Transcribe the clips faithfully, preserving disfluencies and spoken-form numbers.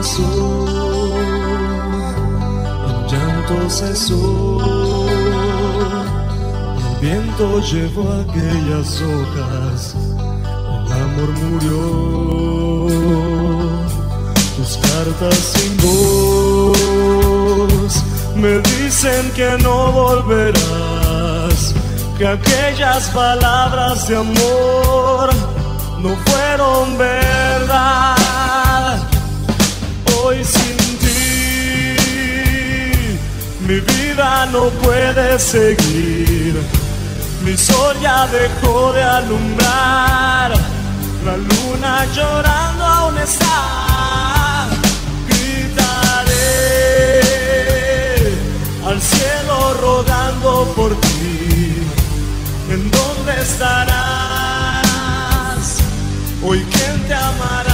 pasó, el llanto cesó, el viento llevó aquellas hojas, el amor murió, tus cartas sin voz me dicen que no volverás, que aquellas palabras de amor no fueron verdad. Hoy sin ti mi vida no puede seguir, mi sol ya dejó de alumbrar, la luna llorando aún está. Gritaré al cielo rogando por ti, ¿en dónde estarás? Hoy quién te amará.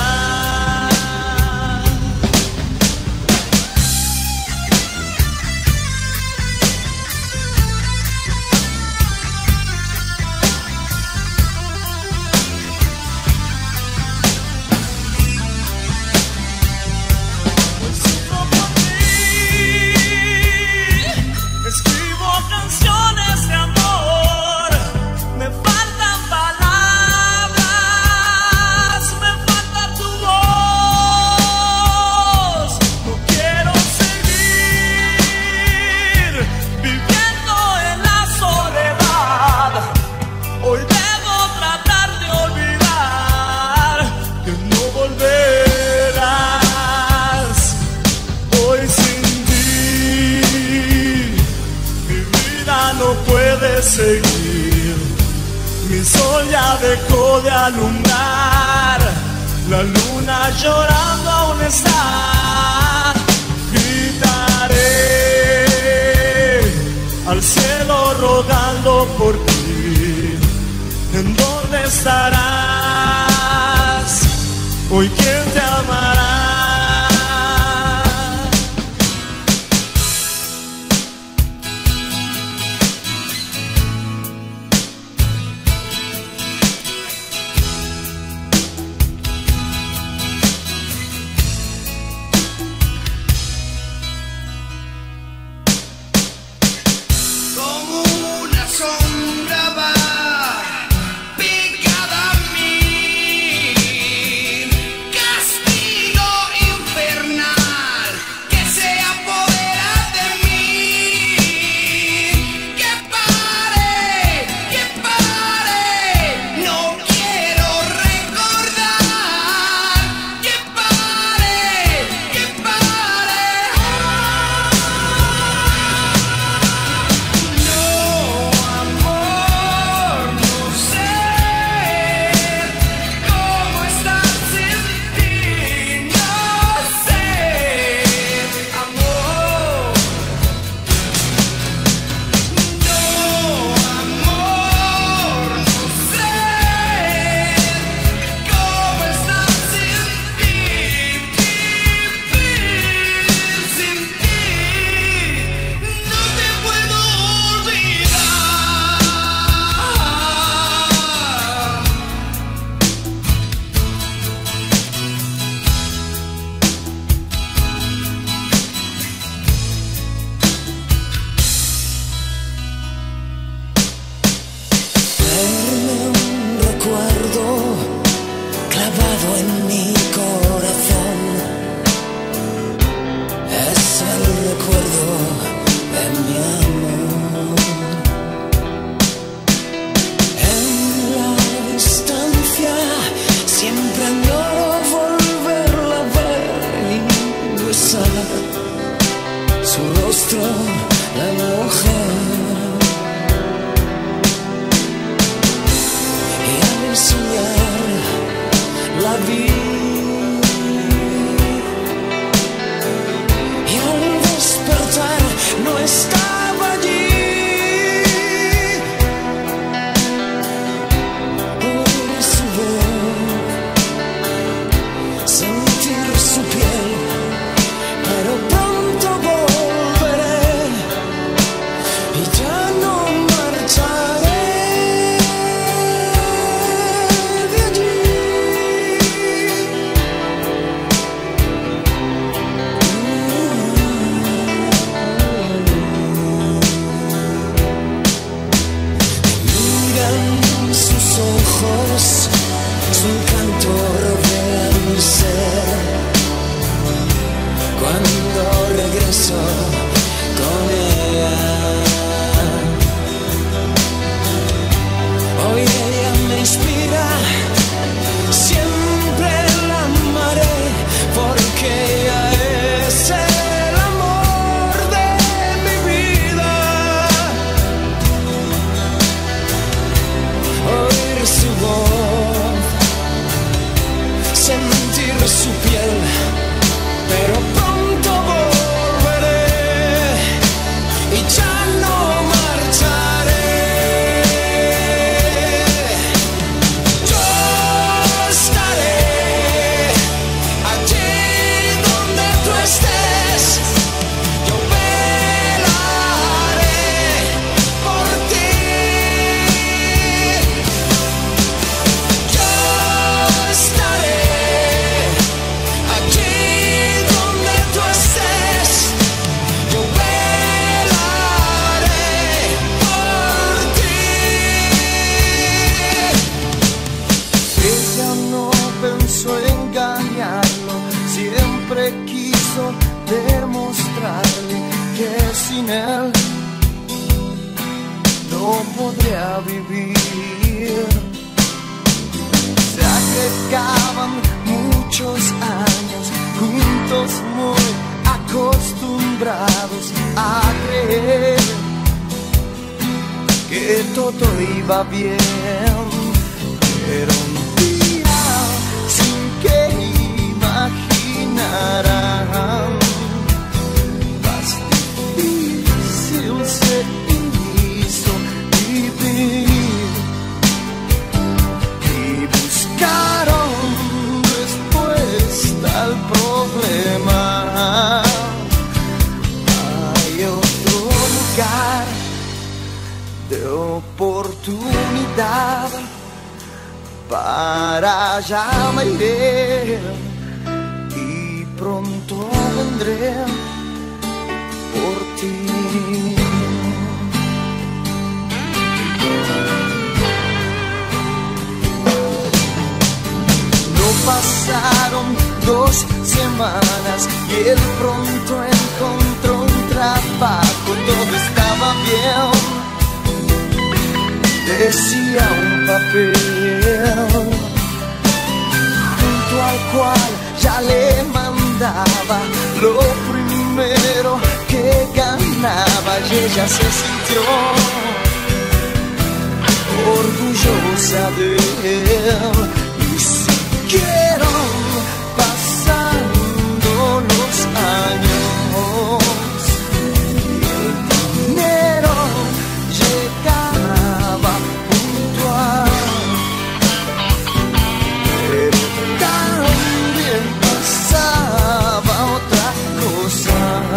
Seguir, mi sol ya dejó de alumbrar, la luna llorando aún está. Gritaré al cielo rogando por ti, ¿en dónde estarás? Hoy quién te amará. Sombra va picada a mí. siempre quiso demostrarle que sin él no podría vivir. Se agregaban muchos años juntos, muy acostumbrados a creer que todo iba bien, pero un día sin que imaginaran, más difícil se hizo vivir y buscaron respuesta al problema. Hay otro lugar de oportunidad, para allá me iré y pronto vendré por ti. No pasaron dos semanas y él pronto encontró un trabajo, todo estaba bien, decía un papel junto al cual ya le mandaba lo primero que ganaba, y ella se sintió orgullosa de él. Y siguieron pasando los años y el dinero llegaba puntual, pero también pasaba otra cosa.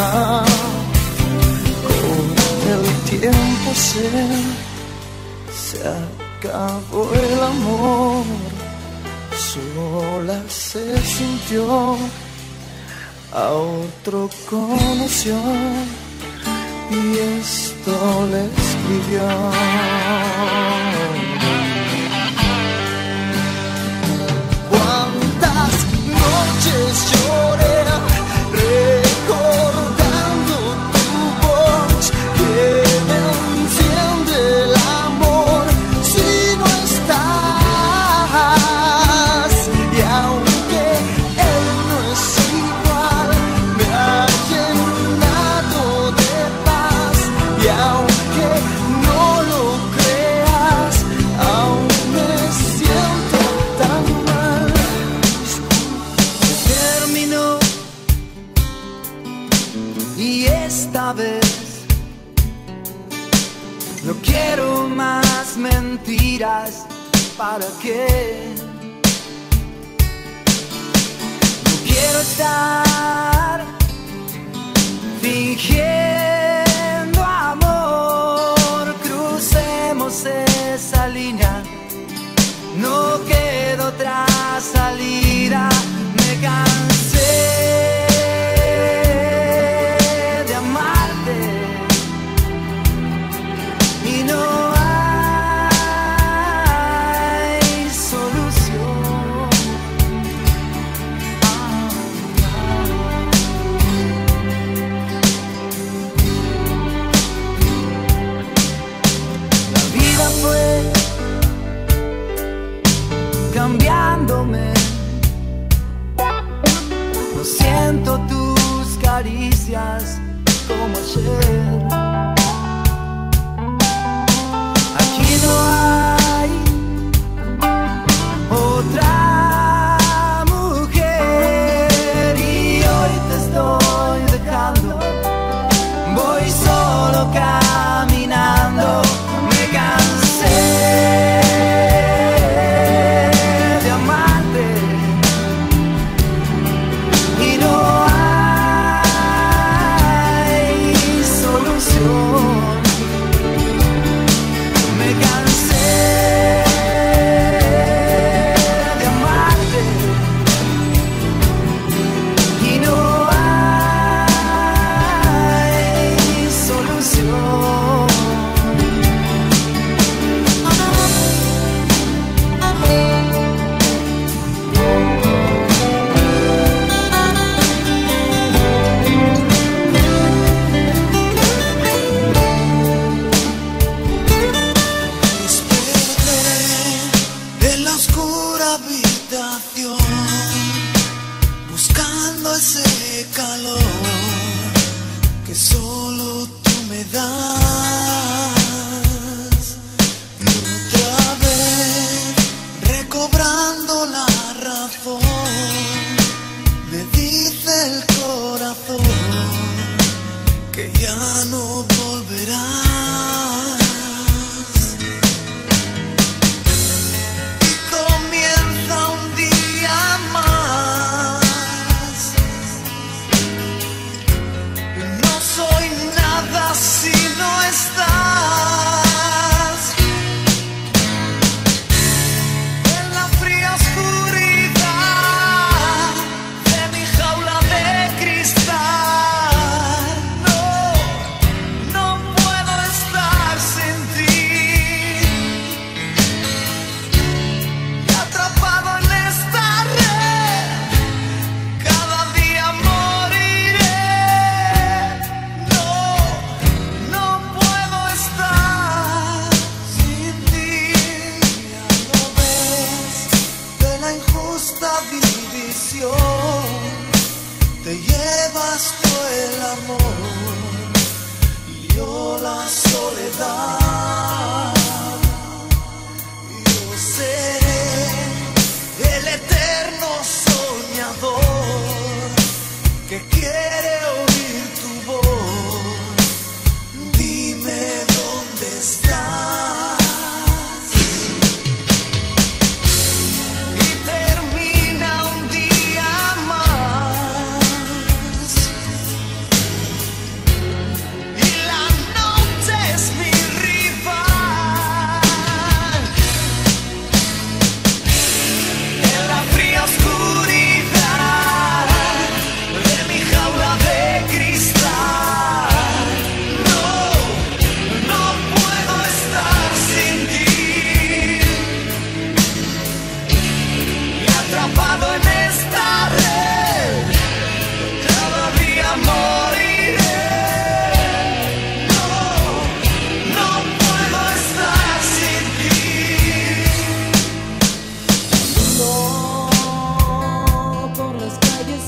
Con el tiempo se, se acabó el amor, sola se sintió, a otro conoció y esto le escribió. Cuántas noches lloré recordando tu voz, que me enciende el amor si no estás. Y aunque él no es igual, me ha llenado de paz. Y aunque no lo creas, aún me siento tan mal. Se terminó y esta vez no quiero más mentiras. ¿Para qué? No quiero estar fingiendo amor. Crucemos esa línea, no queda otra salida. Me cansé de amarte y no hay solución. La vida fue cambiándome, no siento tus caricias como ayer. Aquí no hay otra mujer y hoy te estoy dejando, voy solo caminando. Me cansé de amarte y no hay solución. ese calor que solo tú me das. Y otra vez, recobrando la razón, me dice el corazón que ya no volverás. Y comienza un día más. No soy nada si no estás. En la fría oscuridad de mi jaula de cristal, no, no puedo estar sin ti. Y atrapado en esta red, cada día moriré. No, no puedo estar sin ti. Ya lo ves, de la injusta división te llevas tú el amor y yo la soledad. Yo seré el eterno soñador que quiere oír tu voz. Dime dónde estás. Y termina un día más. Y la noche es mi rival. En la fría oscuridad de mi jaula de cristal, no, no puedo estar sin ti. Y atrapado en esta red, cada día moriré. No, no puedo estar sin ti. No, por las calles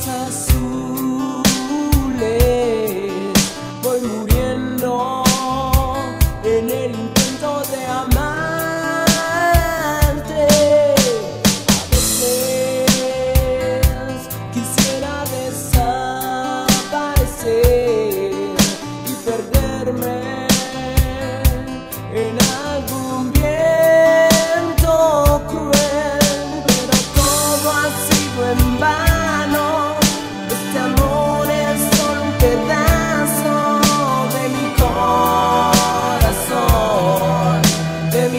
azules voy muriendo en el intento de amarte. A veces quisiera desaparecer y perderme en algún viento cruel, pero todo ha sido en vano. Este amor es solo un pedazo de mi corazón, de mi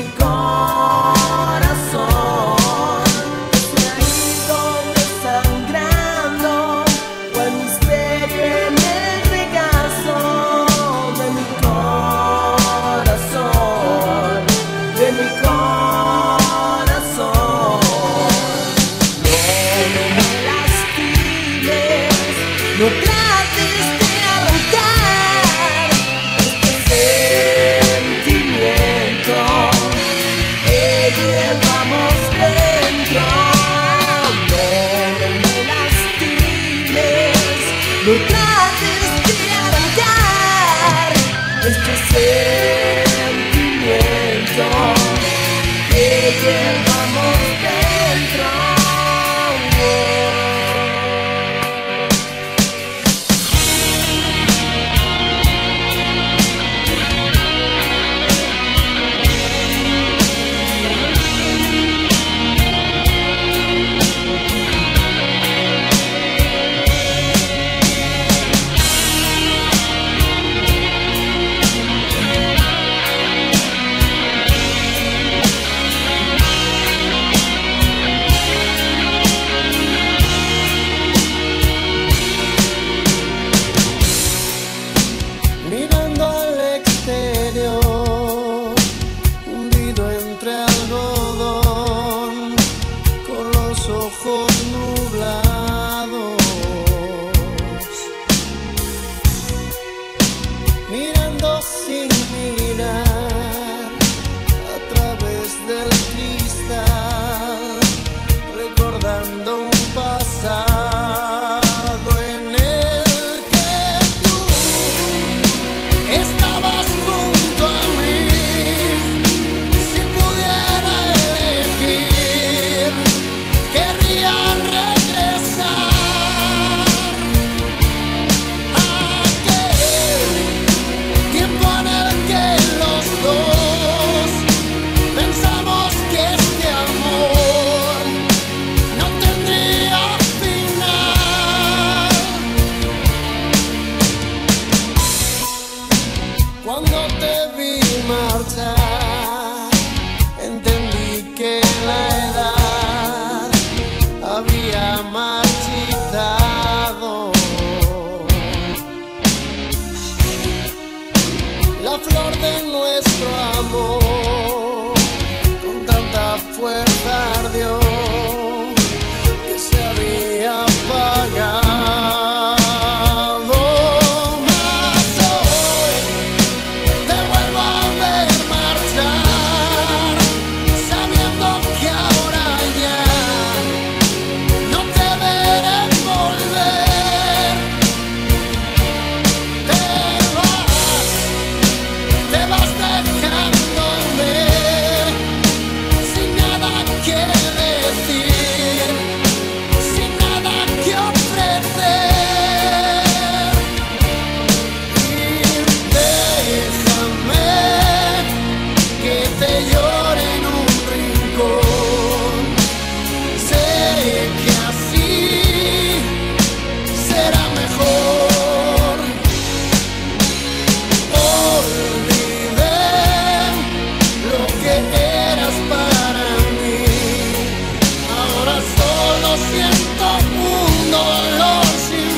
corazón. Estoy ahí donde sangrando, cual misterio en el regazo de mi corazón, de mi corazón. No, no me lastimes, no trates de arrancar este sentimiento que llevamos dentro. No, no me lastimes, no trates de arrancar este sentimiento que llevamos dentro. mejor. Olvidé lo que eras para mí. Ahora solo siento un dolor sin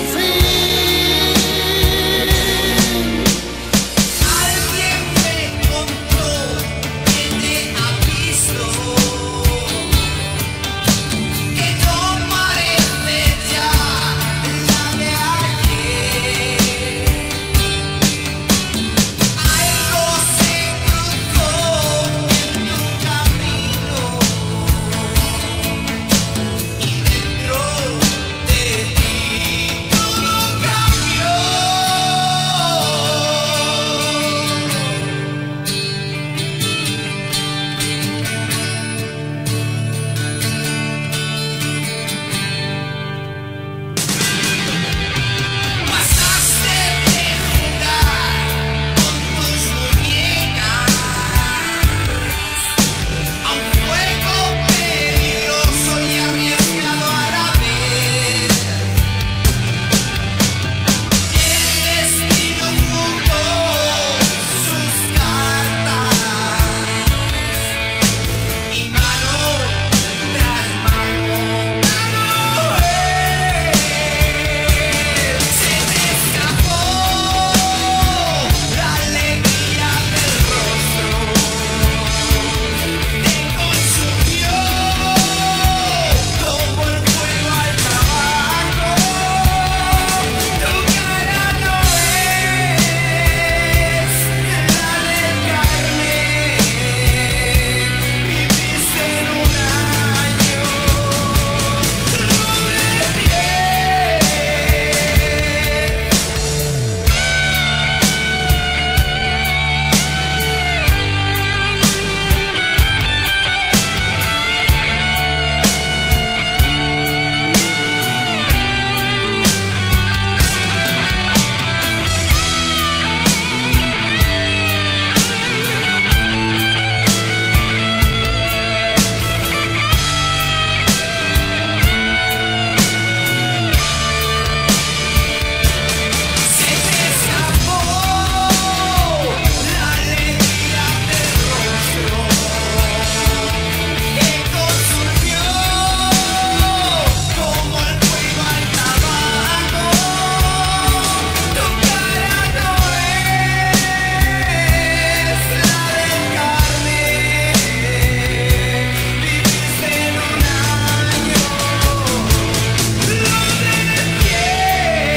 fin. Alguien me contó que te ha visto, que no parece ya la de ayer. Algo se cruzó en tu camino y dentro de ti todo cambió. Pasaste de jugar con tus muñecas a un juego peligroso y arriesgado a la vez. Y el destino jugó sus cartas y mano tras mano se te escapó la alegría del rostro, te consumió como el fuego al trabajo. Tu cara no es la de carne, viviste en un año doble piel. Se te escapó la alegría del rostro, te consumió como el fuego al tabaco. Tu cara no es la de carne, viviste en un año doble piel.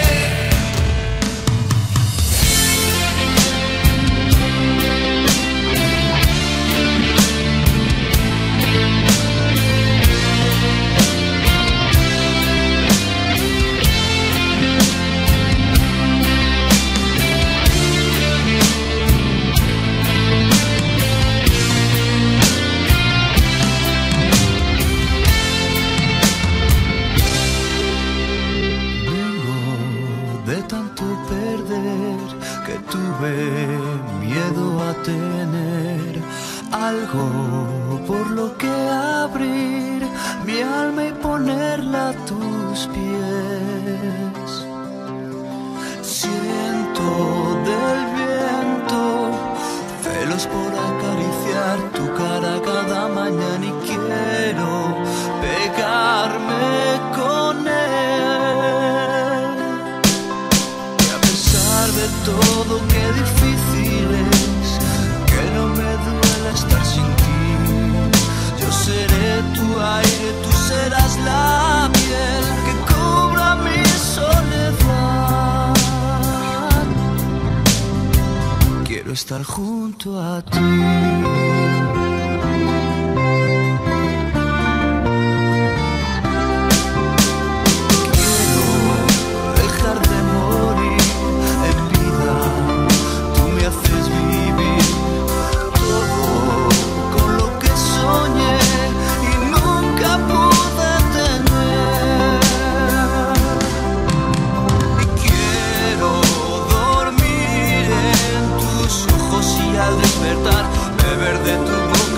Vengo de tanto perder que tuve miedo a tener algo por lo que abrir mi alma y ponerla a tus pies. Siento del viento celos por acariciar tu cara cada mañana y quiero pegarme con él. Y a pesar de todo, qué difícil es que no me duela estar sin ti. Yo seré tu aire, tú serás la piel que cubra mi soledad. Quiero estar junto a ti. Quiero dejar de morir en vida. Tú me haces vivir todo con lo que soñé y nunca pude tener. Y quiero dormir en tus ojos y al despertar beber de tu boca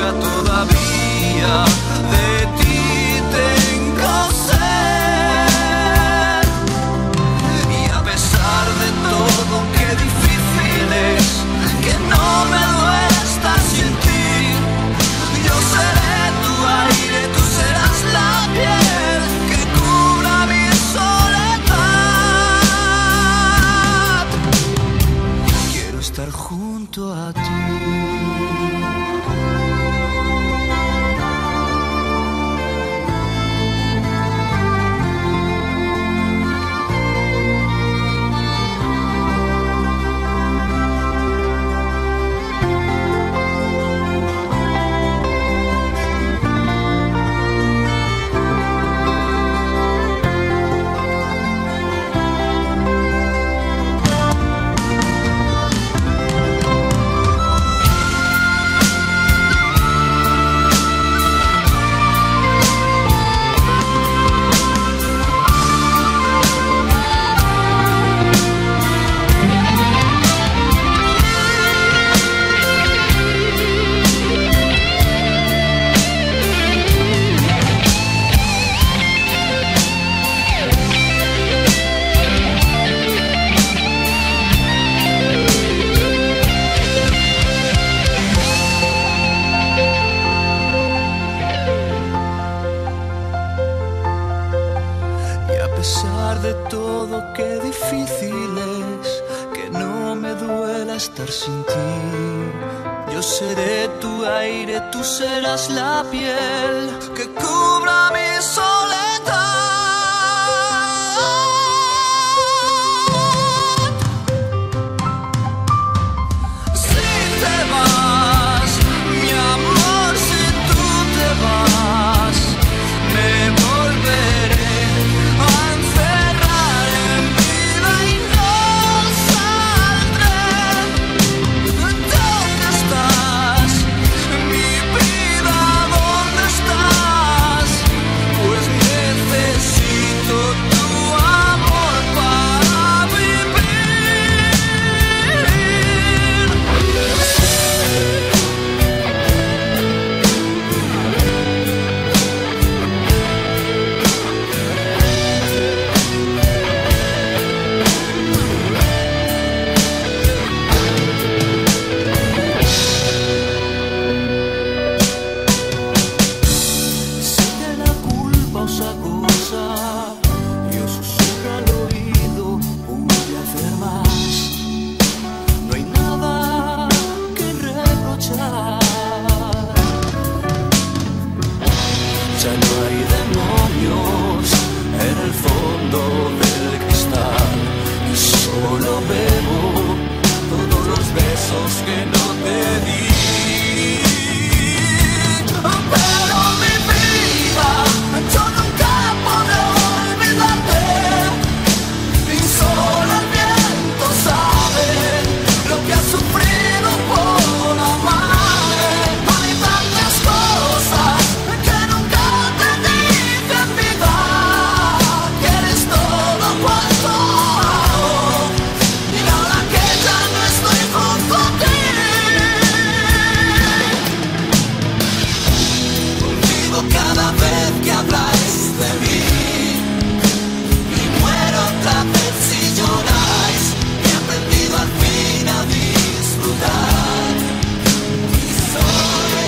todo, qué difícil es que no me duela estar sin ti. Yo seré tu aire, tú serás la piel que cubra mi soledad. Si te vas, mi amor, si tú te vas, me volveré a encerrar en vida y no saldré. ¿Dónde estás, mi vida? ¿Dónde estás? Pues necesito tu amor para vivir. Sé que la culpa os acosa y os susurra al oído, pude hacer más. No hay nada que reprochar. Ya no hay demonios en el fondo del cristal y solo bebo todos los besos que no te di. Pero mi vida, yo nunca podré olvidarte, y solo el viento sabe lo que has sufrido por amarme. Hay tantas cosas que nunca te dije en vida, que eres todo cuanto hago, y ahora que ya no estoy junto a ti, olvido cada vez que habláis de mí, y muero otra vez si lloráis. He aprendido al fin a disfrutar y soy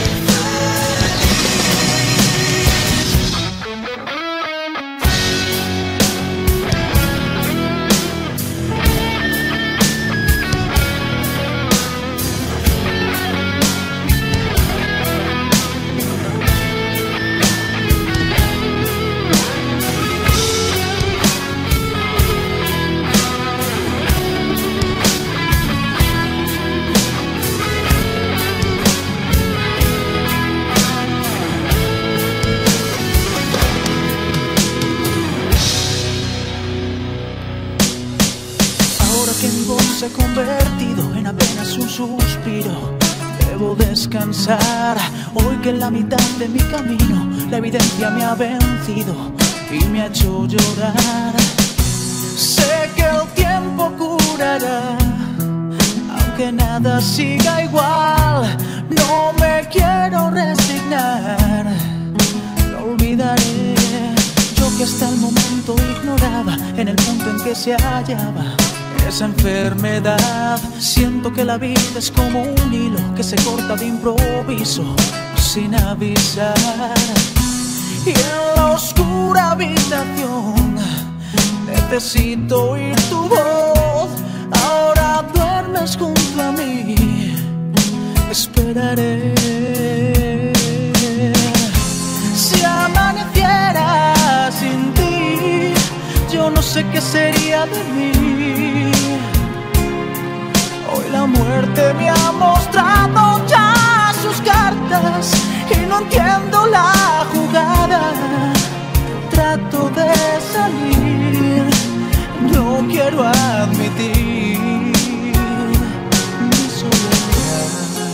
Ahora que mi voz se ha convertido en apenas un suspiro, debo descansar. Hoy que en la mitad de mi camino la evidencia me ha vencido y me ha hecho llorar. Sé que el tiempo curará, aunque nada siga igual. No me quiero resignar, lo olvidaré. Yo que hasta el momento ignoraba en el punto en que se hallaba esa enfermedad. Siento que la vida es como un hilo que se corta de improviso sin avisar. Y en la oscura habitación necesito oír tu voz. Ahora duermes junto a mí, esperaré. Si amaneciera sin ti, yo no sé qué sería de mí. Hoy la muerte me ha mostrado ya sus cartas y no entiendo la jugada. Trato de salir, no quiero admitir mi soledad.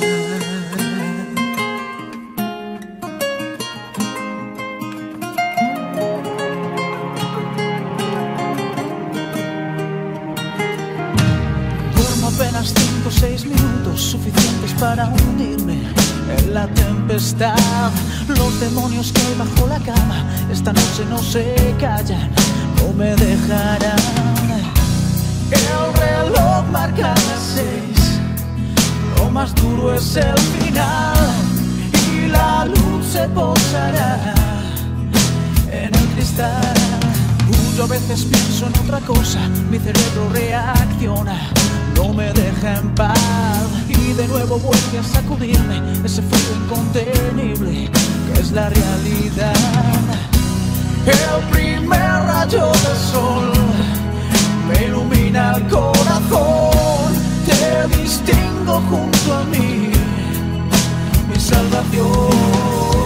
Apenas cinco o seis minutos suficientes para hundirme en la tempestad. Los demonios que hay bajo la cama esta noche no se callan, no me dejarán. El reloj marca las seis, lo más duro es el final y la luz se posará en el cristal. Huyo veces pienso en otra cosa, mi cerebro reacciona, no me deja en paz y de nuevo vuelve a sacudirme ese frío incontenible que es la realidad. El primer rayo del sol me ilumina el corazón, te distingo junto a mí, mi salvación.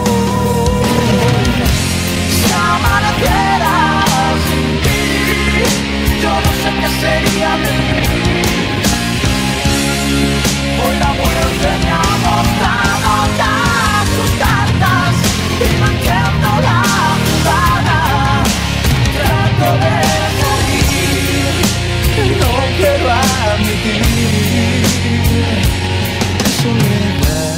Si amaneciera sin ti, yo no sé qué sería de mí. Hoy la muerte me ha mostrado ya sus cartas y no entiendo la jugada. Trato de morir y no quiero admitir su soledad.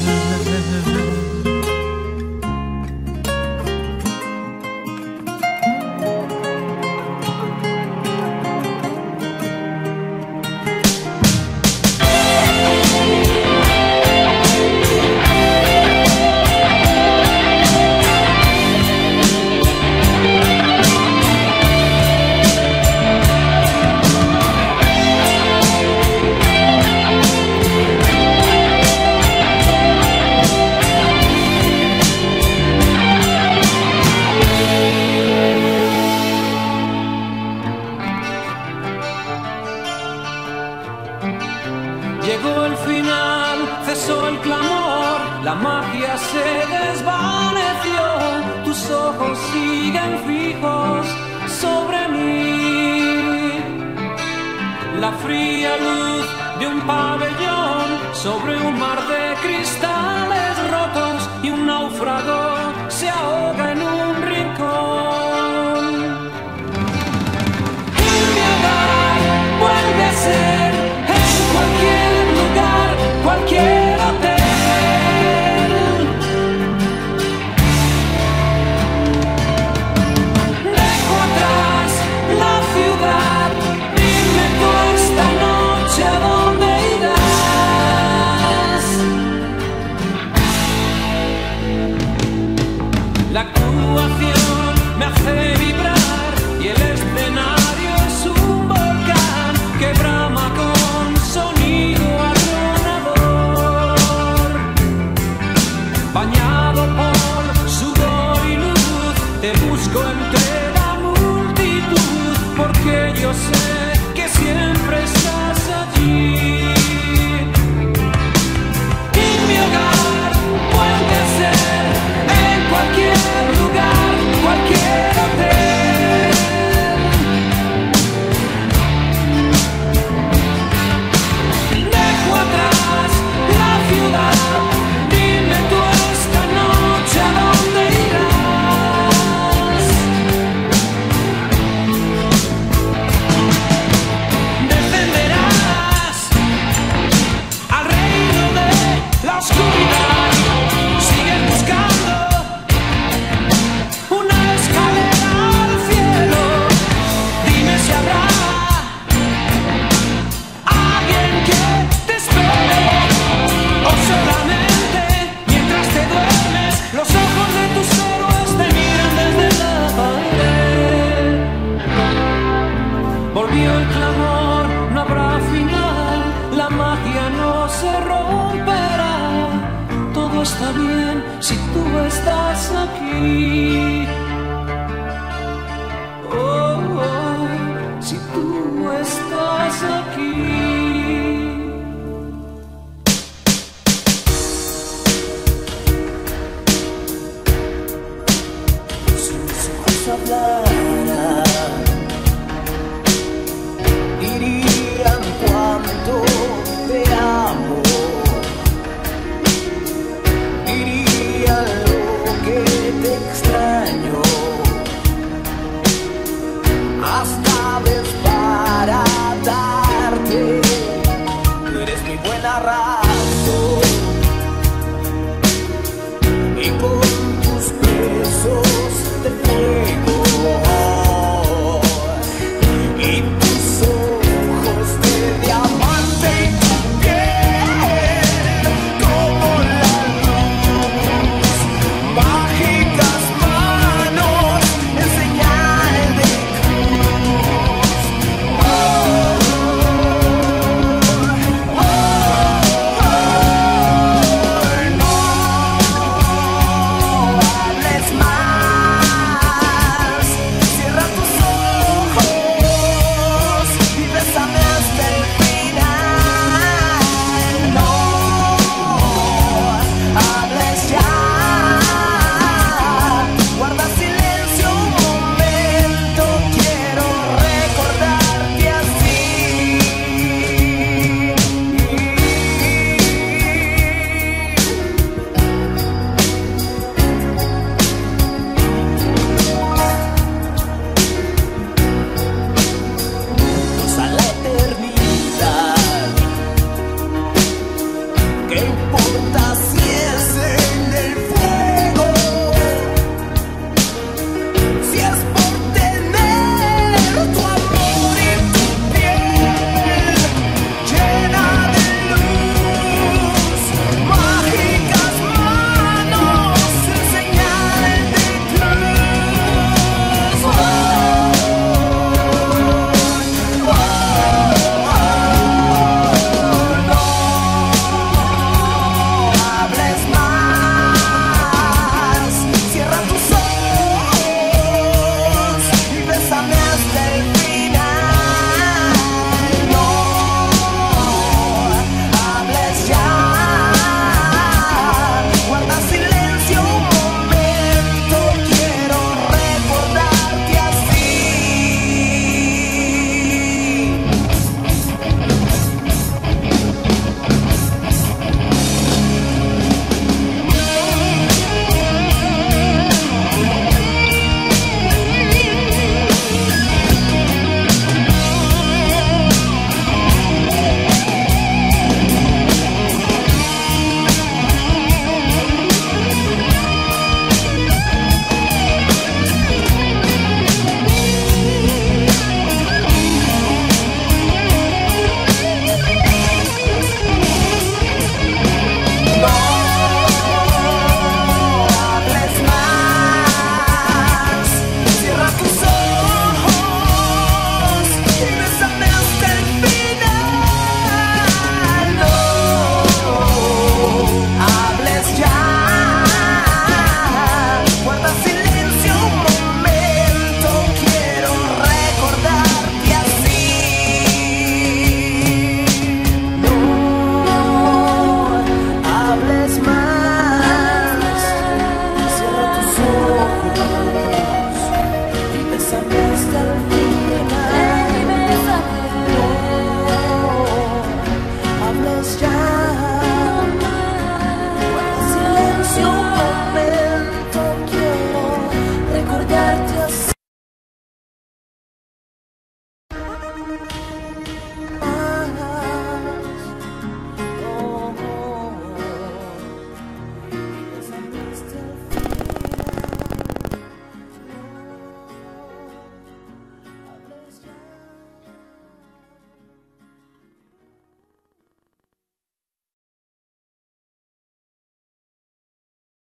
Llegó el final, cesó el clamor, la magia se desvaneció, tus ojos siguen fijos sobre mí. La fría luz de un pabellón sobre un mar de cristales rotos y un náufrago se ahoga en un rincón. Y mi hogar vuelve a ser cualquier lugar, cualquier hotel. Dejo atrás la ciudad, dime tú esta noche a dónde irás. La actuación me hace vibrar y el escenario es un volcán que brama con sonido atronador. Bañado por sudor y luz, te busco entre la multitud, porque yo sé que siempre estás allí. Y mi hogar puede ser en cualquier lugar, cualquier hotel. Dejo atrás la ciudad, dime tú esta noche a dónde irás. Descenderás al reino de la oscuridad, sigues buscando una escalera al cielo. Dime si habrá alguien que te espere, o solamente mientras te duermes los ojos de tus héroes te miran desde la pared. Volvió el clamor, no habrá final, la magia no se romperá. Todo está bien si tú estás aquí.